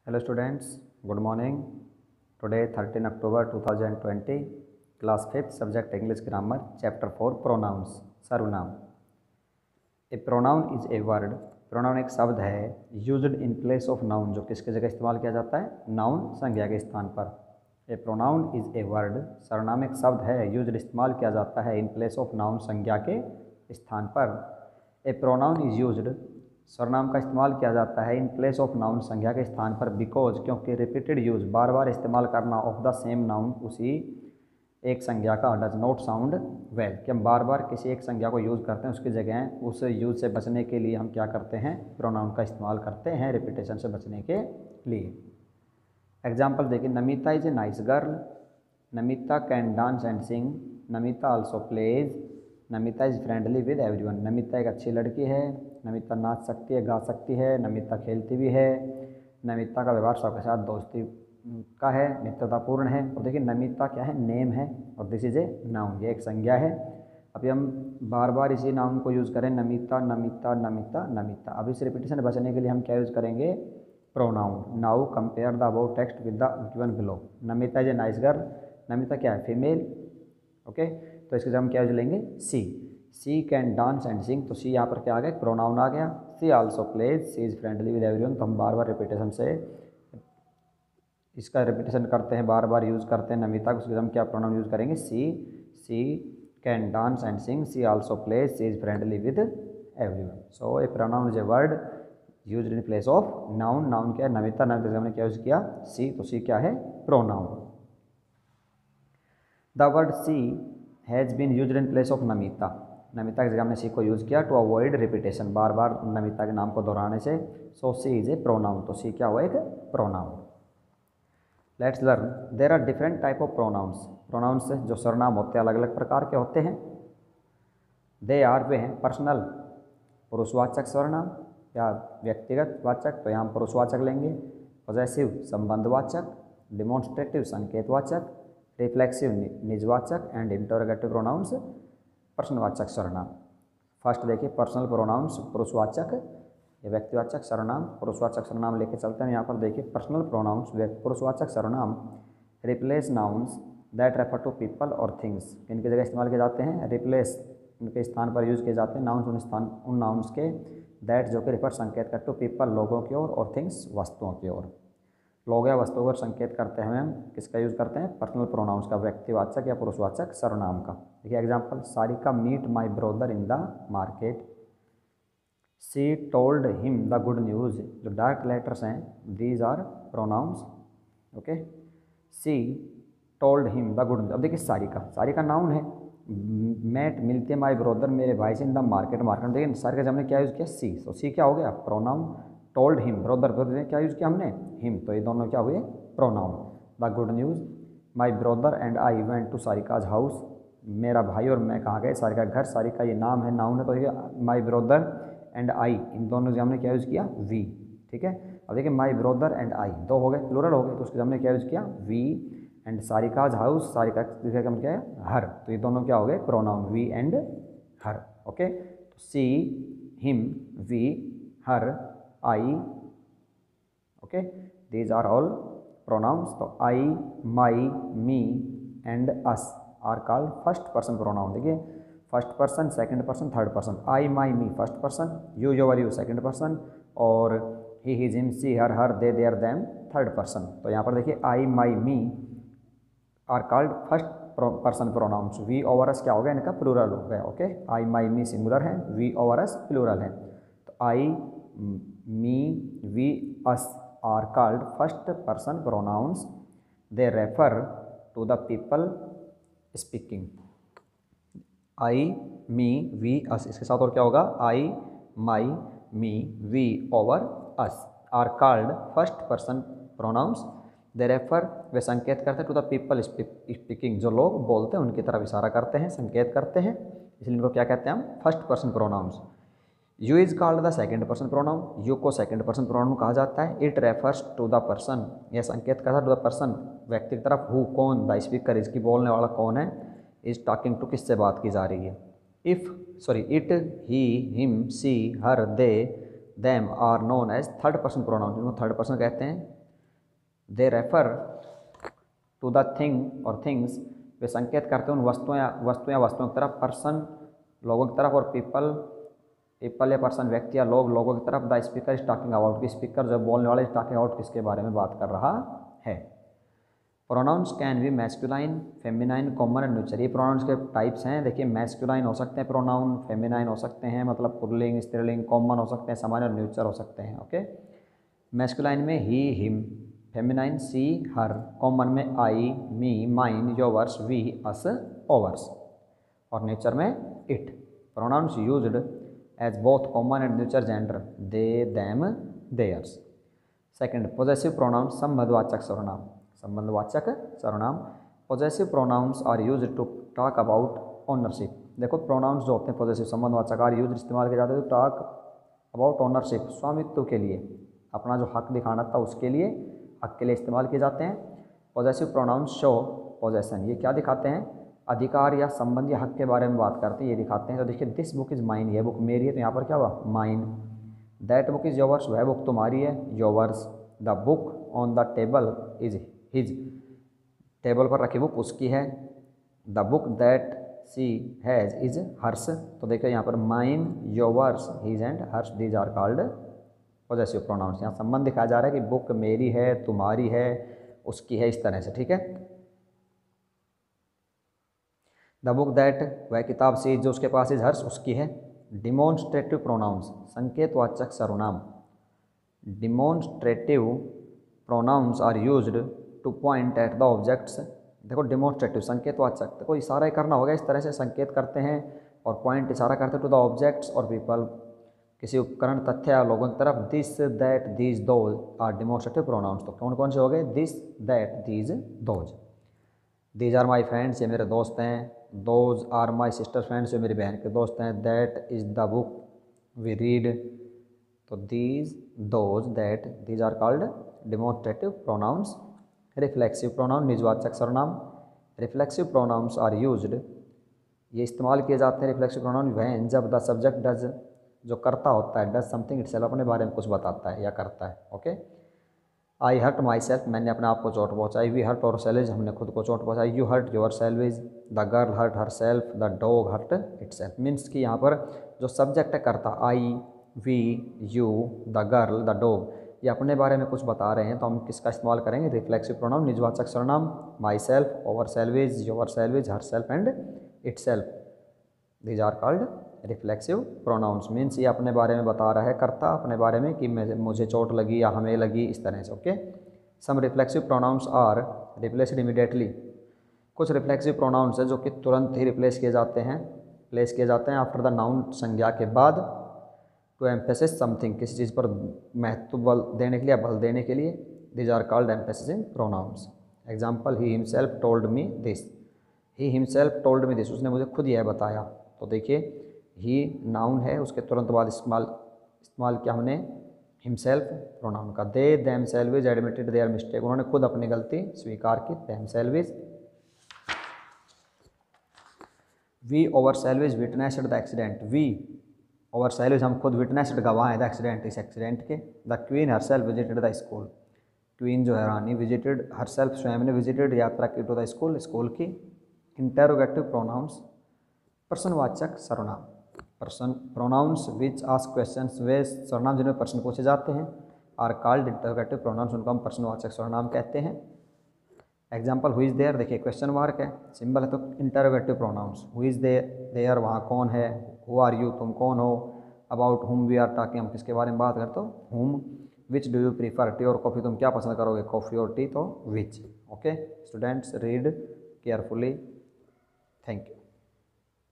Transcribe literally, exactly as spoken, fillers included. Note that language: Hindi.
Hello students, good morning. Today thirteenth October two thousand twenty, class fifth, subject English grammar, chapter four, pronouns, सर्वनाम. A pronoun is a word. pronoun एक शब्द है used in place of noun, जो किसकी जगह इस्तेमाल किया जाता है? noun संज्ञा के स्थान पर. A pronoun is a word. सर्वनाम एक शब्द है used इस्तेमाल किया जाता है in place of noun संज्ञा के स्थान पर. A pronoun is used. सर्वनाम का इस्तेमाल किया जाता है इन प्लेस ऑफ नाउन संज्ञा के स्थान पर बिकॉज क्योंकि रिपीटेड यूज बार बार इस्तेमाल करना ऑफ द सेम नाउन उसी एक संज्ञा का डज नॉट साउंड वेल, कि हम बार बार किसी एक संज्ञा को यूज़ करते हैं उसकी जगह उस यूज से बचने के लिए हम क्या करते हैं, प्रोनाउन का इस्तेमाल करते हैं रिपीटेशन से बचने के लिए. एग्जाम्पल देखिए, Namita is a nice girl, Namita can dance and sing, Namita also plays, Namita is friendly with everyone. Namita एक अच्छी लड़की है, नमिता नाच सकती है, गा सकती है, नमिता खेलती भी है, नमिता का व्यवहार सबके साथ दोस्ती का है, मित्रतापूर्ण है. और देखिए नमिता क्या है, नेम है और दिस इज ए नाउन, ये एक संज्ञा है. अभी हम बार बार इसी नाउन को यूज़ करें, नमिता नमिता नमिता नमिता. अब इस रिपीटेशन बचने के लिए हम क्या यूज़ करेंगे, pronoun. Now compare the about text with the given below. Namita is a nice girl, Namita क्या है, फीमेल. Okay okay? तो इसके हम क्या यूज लेंगे, she. She can dance and sing, तो सी यहाँ पर क्या आ गया, प्रोनाउन आ गया. She also plays, she is friendly with everyone, तो हम बार बार रिपीटेशन से इसका रिपीटेशन करते हैं, बार बार यूज़ करते हैं नमिता को, उसके हम क्या प्रोनाउन यूज़ करेंगे, she. She can dance and sing, she also plays, she is friendly with everyone. So a pronoun is a word used in place of noun. Noun क्या है, नमिता. नमिता हमने क्या यूज़ किया, सी, तो सी क्या है, pronoun. The word she has been used in place of Namita. Namita की जगह हमने सी को यूज़ किया टू अवॉइड रिपीटेशन, बार बार नमिता के नाम को दोहराने से. सो सी इज ए प्रोनाउन, तो सी क्या हुआ, एक pronoun. Let's learn, there are different type of pronouns. Pronouns जो सर्वनाम होते हैं अलग अलग प्रकार के होते हैं. दे आर, वे हैं, पर्सनल पुरुषवाचक सर्वनाम या व्यक्तिगत वाचक, तो यहाँ हम पुरुषवाचक लेंगे. पॉजेसिव संबंधवाचक, डिमॉन्स्ट्रेटिव संकेतवाचक, रिफ्लेक्सिव निजवाचक एंड इंटरोगेटिव प्रोनाउंस प्रश्नवाचक सर्वनाम. फर्स्ट देखिए, पर्सनल प्रोनाउंस पुरुषवाचक या व्यक्तिवाचक सर्वनाम. पुरुषवाचक सर्वनाम लेके चलते हैं. यहाँ पर देखिए, पर्सनल प्रोनाउंस पुरुषवाचक सर्वनाम replace nouns that refer to people और थिंग्स. इनकी जगह इस्तेमाल किए जाते हैं, रिप्लेस इनके स्थान पर यूज़ किए जाते हैं नाउन्स उन स्थान उन नाउन्स के, दैट जो कि रेफर संकेत करते हो पीपल लोगों की ओर और थिंग्स वस्तुओं की ओर. लोग या वस्तुओं पर संकेत करते हैं हम किसका यूज़ करते हैं, पर्सनल प्रोनाउंस का, व्यक्तिवाचक या पुरुषवाचक सर्वनाम का. देखिए example, Sarika meet my brother in the market, she told him the good news. जो डार्क लेटर्स हैं these are pronouns. Okay, she told him the good news. अब देखिए सारिका, सारिका नाउन है. मेट मिलते माय ब्रदर, मेरे भाई से, इन द मार्केट, मार्केट. देखिए सारिका से हमने क्या यूज़ किया, सी, तो सी क्या हो गया, pronoun. Told him, brother, brother क्या यूज़ किया हमने, हिम, तो ये दोनों क्या हुए, pronoun. The good news, my brother and I went to Sarika's house, मेरा भाई और मैं कहाँ गए, सारिका घर. सारिका ये नाम है, नाउन है, तो ये माई ब्रदर एंड आई, इन दोनों से हमने क्या यूज़ किया, वी. ठीक है, अब देखिए माई ब्रदर एंड आई दो हो गए, प्लूरल हो गए, तो उसके हमने क्या यूज़ किया, we. And Sarika's house, Sarika का हम क्या है, हर, तो ये दोनों क्या हो गए, pronoun, we and her. Okay, तो she, him, we, her, I. Okay, these are all pronouns. तो I, my, me and us are called first person pronoun. देखिए first person, second person, third person. I, my, me first person, you, your, you second person, और he, his, him, she, her, her, they, their, them third person. तो यहाँ पर देखिए I, my, me are called first person pronouns. We our us क्या हो गया, इनका प्लूरल हो गया. Okay, I, my, me singular है, वी ओवर अस प्लूरल है. तो I, me, we, us are called first person pronouns. They refer to the people speaking. I, me, we, us. इसके साथ और क्या होगा, I, my, me, we over us are called first person pronouns. They refer, वे संकेत करते हैं to the people speaking, जो लोग बोलते हैं उनकी तरफ इशारा करते हैं, संकेत करते हैं, इसलिए इनको क्या कहते हैं हम, first person pronouns. You is called the second person pronoun. You को सेकेंड पर्सन प्रोनाउन कहा जाता है. It refers to the person, यह संकेत करता है टू द पर्सन, व्यक्ति की तरफ. हु, कौन, द स्पीकर, इसकी बोलने वाला कौन है, इज टॉकिंग टू, किससे बात की जा रही है. If sorry it, he, him, she, her, they, them are known as third person pronoun. इनको थर्ड पर्सन कहते हैं. They refer to the thing और थिंग्स, वे संकेत करते हैं उन वस्तुओं या वस्तु या वस्तुओं की तरफ, पर्सन लोगों की तरफ, और पीपल पीपल या पर्सन व्यक्ति या लोग लोगों की तरफ। The speaker is talking about, की स्पीकर जो बोलने वाले इज टॉकिंग अबाउट किसके बारे में बात कर रहा है। Pronouns can be masculine, feminine, common and neutral. ये प्रोनाउंस के टाइप्स हैं। देखिए मैस्कुलाइन हो सकते हैं प्रोनाउन, फेमिनाइन हो सकते हैं मतलब पुल्लिंग स्त्रीलिंग, कॉमन हो सकते हैं सामान्य, और न्यूट्रल हो सकते हैं। ओके, मैस्कुलाइन में he him, feminine she her, common में I me mine yours we us ours, और नेचर में it. Pronouns used as both common and neutral gender, they them theirs. Second, possessive pronouns संबंधवाचक सर्वनाम, संबंधवाचक सर्वनाम। Possessive pronouns are used to talk about ownership. देखो प्रोनाउंस जो होते हैं पोजेसिव संबंधवाचक आर यूज्ड इस्तेमाल किए जाते हैं टू टॉक अबाउट ओनरशिप, स्वामित्व के लिए, अपना जो हक दिखाना था उसके लिए, हक के लिए इस्तेमाल किए जाते हैं। पोजेसिव प्रोनाउंस शो पोजेसन, ये क्या दिखाते हैं, अधिकार या संबंध या हक के बारे में बात करते हैं, ये दिखाते हैं। तो देखिए दिस बुक इज़ माइन, ये बुक मेरी है, तो यहाँ पर क्या हुआ mine. That book is yours, वह बुक तुम्हारी है, yours. The book on the table is his, table पर रखी बुक उसकी है। The book that she has is hers, तो देखिए यहाँ पर mine, yours, his and hers, these are called possessive pronouns. यहाँ संबंध दिखाया जा रहा है कि बुक मेरी है, तुम्हारी है, उसकी है, इस तरह से, ठीक है। द बुक दैट, वह किताब से जो उसके पास इज हर्ष, उसकी है। डिमॉन्स्ट्रेटिव प्रोनाउंस, संकेतवाचक सर्वनाम। Demonstrative pronouns are used to point at the objects. देखो डिमॉन्स्ट्रेटिव संकेतवाचक, देखो इशारा करना होगा, इस तरह से संकेत करते हैं और पॉइंट इशारा करते हैं टू द ऑब्जेक्ट्स और पीपल, किसी उपकरण, तथ्य या लोगों की तरफ। This that these those are demonstrative pronouns. तो कौन कौन से हो गए, this that these those. These are my friends, ये मेरे दोस्त हैं। Those are my sister friends, ये मेरी बहन के दोस्त हैं। That is the book we read, तो these those that these are called demonstrative pronouns. Reflexive pronoun, निजवाचक सर्वनाम। रिफ्लेक्सिव प्रोनाउंस आर यूज्ड, ये इस्तेमाल किए जाते हैं रिफ्लेक्सिव प्रोनाउन वैन जब द सब्जेक्ट डज, जो करता होता है, डज समथिंग इटसेल्फ, अपने बारे में कुछ बताता है या करता है। Okay, I hurt myself, मैंने अपने आप को चोट पहुँचाई। वी हर्ट और सेल्फ, हमने खुद को चोट पहुँचाई। You hurt yourself, the girl hurt herself, the dog hurt itself. Means कि यहाँ पर जो सब्जेक्ट है करता, I we you the girl the dog, ये अपने बारे में कुछ बता रहे हैं, तो हम किसका इस्तेमाल करेंगे, रिफ्लेक्सिव प्रोनाउन, निजवाचक सर्वनाम। Myself, ourself, yourself, herself and itself, these are called reflexive pronouns. Means ये अपने बारे में बता रहा है करता, अपने बारे में कि मुझे चोट लगी या हमें लगी, इस तरह से। Okay, some reflexive pronouns are replaced immediately, कुछ रिफ्लेक्सिव प्रोनाउंस है जो कि तुरंत ही रिप्लेस किए जाते हैं, प्लेस किए जाते हैं आफ्टर द नाउन, संज्ञा के बाद, टू एम्फेसिस समथिंग, किसी चीज़ पर महत्व बल देने के लिए, बल देने के लिए। These are called emphasising pronouns. Example, he himself told me this, he himself told me this, उसने मुझे खुद यह बताया। तो देखिए ही नाउन है, उसके तुरंत बाद इस्तेमाल इस्तेमाल किया हमने हिमसेल्फ प्रोनाउन का। They themselves admitted their mistake, उन्होंने खुद अपनी गलती स्वीकार की। Themselves. We ourselves witnessed the accident, we ourselves, हम खुद विटनेस्ड गवाह हैं द एक्सीडेंट, इस एक्सीडेंट के। The queen herself visited the school, queen जो है रानी, विजिटेड हर सेल्फ, स्वयं ने विजिटेड, यात्रा की, टू द स्कूल, स्कूल की। इंटेरोगेटिव प्रोनाउंस, प्रश्नवाचक सर्वनाम। Person pronouns which ask questions, वे सर्वनाम जिनमें प्रश्न पूछे जाते हैं, आर कॉल्ड इंटरोगेटिव प्रोनाउंस, उनको हम प्रश्नवाचक सर्वनाम कहते हैं। एग्जाम्पल, हु इज़ देयर, देखिए क्वेश्चन मार्क है, सिंबल है, तो interrogative pronouns. Who is there, there वहाँ कौन है। हु आर यू, तुम कौन हो। About whom we are talking, हम किसके बारे में बात करते हो, whom. Which do you prefer, tea और कॉफ़ी, तुम क्या पसंद करोगे, कॉफ़ी और टी, तो which. Okay students, read carefully. Thank you.